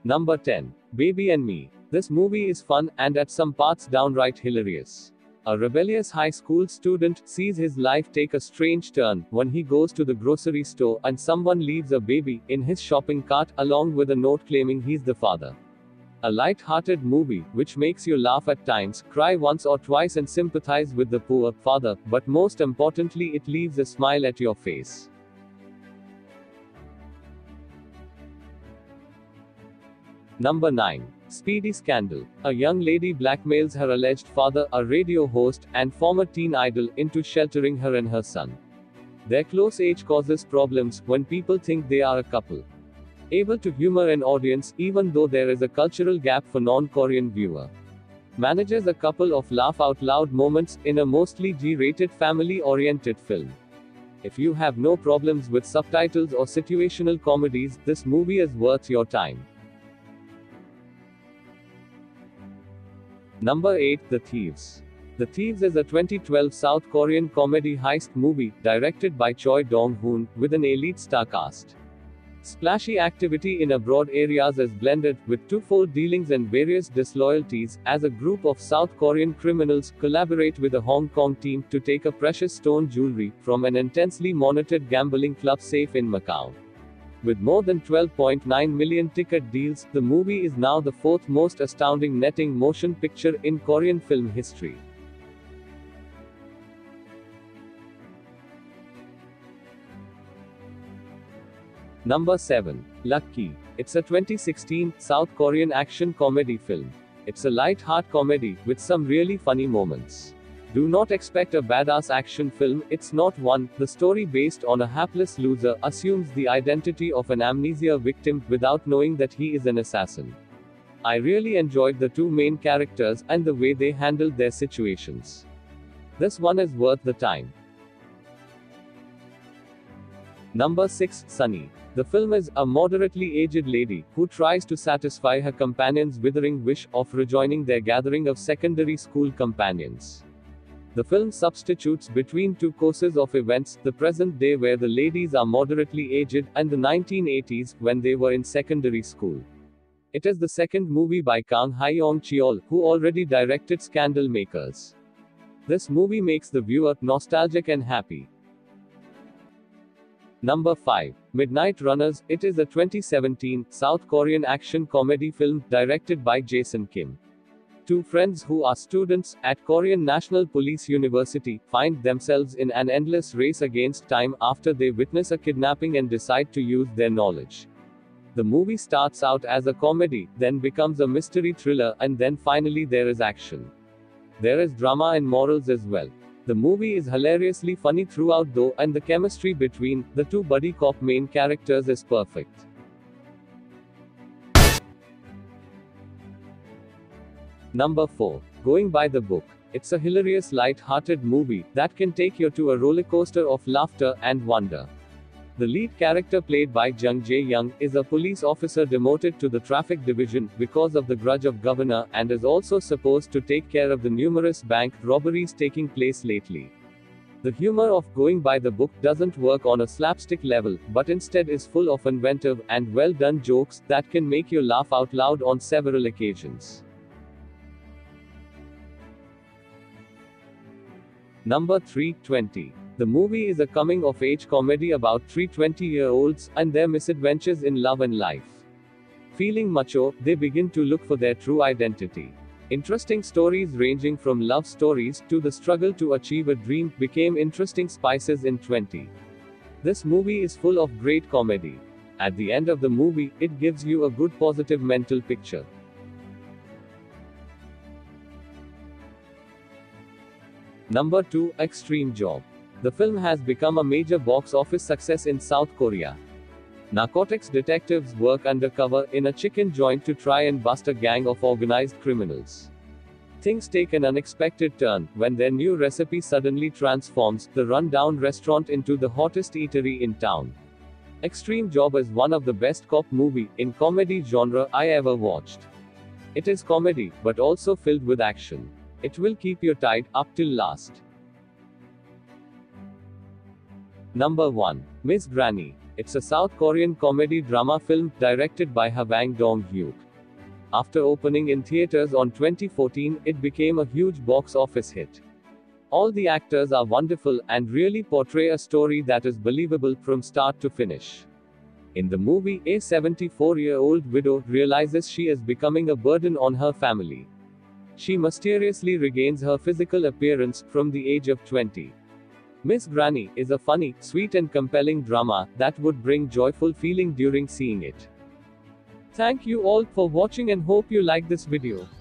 Number 10. Baby and Me. This movie is fun, and at some parts downright hilarious. A rebellious high school student sees his life take a strange turn when he goes to the grocery store and someone leaves a baby in his shopping cart along with a note claiming he's the father. A light-hearted movie, which makes you laugh at times, cry once or twice and sympathize with the poor father, but most importantly it leaves a smile at your face. Number 9. Speedy Scandal. A young lady blackmails her alleged father, a radio host, and former teen idol, into sheltering her and her son. Their close age causes problems when people think they are a couple. Able to humor an audience, even though there is a cultural gap for non-Korean viewer. Manages a couple of laugh-out-loud moments in a mostly G-rated family-oriented film. If you have no problems with subtitles or situational comedies, this movie is worth your time. Number 8. The Thieves. The Thieves is a 2012 South Korean comedy heist movie, directed by Choi Dong-hoon, with an elite star cast. Splashy activity in abroad areas is blended with twofold dealings and various disloyalties, as a group of South Korean criminals collaborate with a Hong Kong team to take a precious stone jewelry from an intensely monitored gambling club safe in Macau. With more than 12.9 million ticket deals, the movie is now the fourth most astounding netting motion picture in Korean film history. Number 7. Lucky. It's a 2016 South Korean action comedy film. It's a light-hearted comedy with some really funny moments. Do not expect a badass action film, it's not one. The story, based on a hapless loser, assumes the identity of an amnesia victim without knowing that he is an assassin. I really enjoyed the two main characters and the way they handled their situations. This one is worth the time. Number 6. Sunny. The film is a moderately aged lady who tries to satisfy her companion's withering wish of rejoining their gathering of secondary school companions. The film substitutes between two courses of events, the present day where the ladies are moderately aged, and the 1980s, when they were in secondary school. It is the second movie by Kang Hyong-cheol, who already directed Scandal Makers. This movie makes the viewer nostalgic and happy. Number 5. Midnight Runners. It is a 2017 South Korean action comedy film directed by Jason Kim. Two friends who are students at Korean National Police University find themselves in an endless race against time after they witness a kidnapping and decide to use their knowledge. The movie starts out as a comedy, then becomes a mystery thriller, and then finally there is action. There is drama and morals as well. The movie is hilariously funny throughout though, and the chemistry between the two buddy cop main characters is perfect. Number 4. Going by the Book. It's a hilarious light-hearted movie that can take you to a rollercoaster of laughter and wonder. The lead character, played by Jung Jae-young, is a police officer demoted to the traffic division because of the grudge of governor, and is also supposed to take care of the numerous bank robberies taking place lately. The humor of Going by the Book doesn't work on a slapstick level, but instead is full of inventive and well-done jokes that can make you laugh out loud on several occasions. Number 3. 20. The movie is a coming-of-age comedy about three 20-year-olds and their misadventures in love and life. Feeling mature, they begin to look for their true identity. Interesting stories ranging from love stories to the struggle to achieve a dream became interesting spices in 20. This movie is full of great comedy. At the end of the movie, it gives you a good positive mental picture. Number 2. Extreme Job. The film has become a major box office success in South Korea. Narcotics detectives work undercover in a chicken joint to try and bust a gang of organized criminals. Things take an unexpected turn when their new recipe suddenly transforms the run-down restaurant into the hottest eatery in town. Extreme Job is one of the best cop movie in comedy genre I ever watched. It is comedy, but also filled with action. It will keep you tied up till last. Number 1. Miss Granny. It's a South Korean comedy drama film directed by Hwang Dong-hyuk. After opening in theaters on 2014, it became a huge box office hit. All the actors are wonderful and really portray a story that is believable from start to finish. In the movie, a 74-year-old widow realizes she is becoming a burden on her family. She mysteriously regains her physical appearance from the age of 20. Miss Granny is a funny, sweet and compelling drama that would bring joyful feeling during seeing it. Thank you all for watching and hope you like this video.